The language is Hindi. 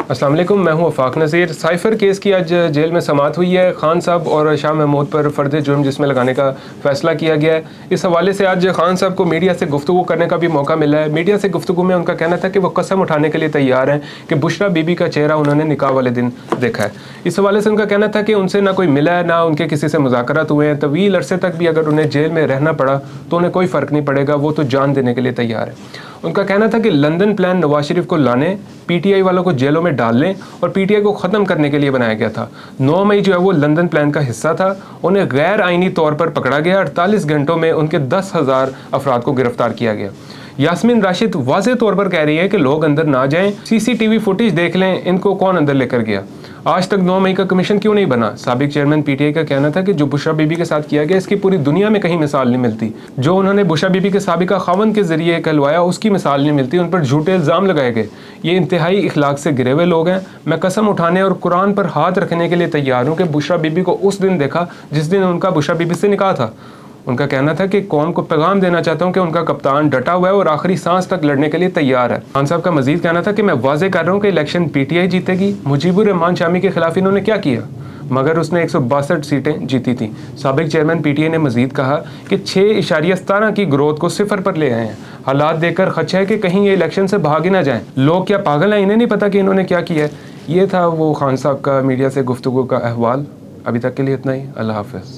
अस्सलाम वालेकुम, मैं हूं वफाक नज़ीर। साइफ़र केस की आज जेल में समाअत हुई है। खान साहब और शाह महमूद पर फ़र्द जुर्म जिसमें लगाने का फ़ैसला किया गया है। इस हवाले से आज खान साहब को मीडिया से गुफ्तगू करने का भी मौका मिला है। मीडिया से गुफ्तगू में उनका कहना था कि वो कसम उठाने के लिए तैयार हैं कि बुशरा बीबी का चेहरा उन्होंने निकाह वाले दिन देखा है। इस हवाले से उनका कहना था कि उनसे ना कोई मिला है, ना उनके किसी से मुज़ाकरात हुए हैं। तवील अरसे तक भी अगर उन्हें जेल में रहना पड़ा तो उन्हें कोई फ़र्क नहीं पड़ेगा, वो तो जान देने के लिए तैयार है। उनका कहना था कि लंदन प्लान नवाज शरीफ को लाने, पीटीआई वालों को जेलों में डालने और पीटीआई को ख़त्म करने के लिए बनाया गया था। 9 मई जो है वो लंदन प्लान का हिस्सा था। उन्हें गैर आइनी तौर पर पकड़ा गया। 48 घंटों में उनके 10,000 अफराद को गिरफ्तार किया गया। यास्मीन राशिद वाज़े तौर पर कह रही है कि लोग अंदर ना जाएं, सीसीटीवी फुटेज देख लें, इनको कौन अंदर लेकर गया। आज तक 9 मई का कमीशन क्यों नहीं बना? साबिक चेयरमैन पीटीआई का कहना था कि जो बुशरा बीबी के साथ किया गया इसकी पूरी दुनिया में कहीं मिसाल नहीं मिलती। जो उन्होंने बुशरा बीबी के साबिका खावन के जरिए कहलवाया उसकी मिसाल नहीं मिलती। उन पर झूठे इल्ज़ाम लगाए गए। ये इंतहाई इखलाक से गिरे हुए लोग हैं। मैं कसम उठाने और कुरान पर हाथ रखने के लिए तैयार हूँ कि बुशरा बीबी को उस दिन देखा जिस दिन उनका बुशरा बीबी से निकाह था। उनका कहना था कि कौम को पैगाम देना चाहता हूं कि उनका कप्तान डटा हुआ है और आखिरी सांस तक लड़ने के लिए तैयार है। खान साहब का मजीद कहना था कि मैं वाजे कर रहा हूं कि इलेक्शन पीटीआई जीतेगी। मुजीबुर रहमान शामी के खिलाफ इन्होंने क्या किया, मगर उसने 162 सीटें जीती थी। साबिक चेयरमैन पीटीआई ने मजीद कहा कि 6.17 की ग्रोथ को सिफर पर ले आए हैं। हालात देखकर खदशा है कि कहीं ये इलेक्शन से भाग ही ना जाएं। लोग क्या पागल हैं, इन्हें नहीं पता कि इन्होंने क्या किया है। ये था वो खान साहब का मीडिया से गुफ्तगू का अहवाल। अभी तक के लिए इतना ही। अल्लाह हाफ़िज़।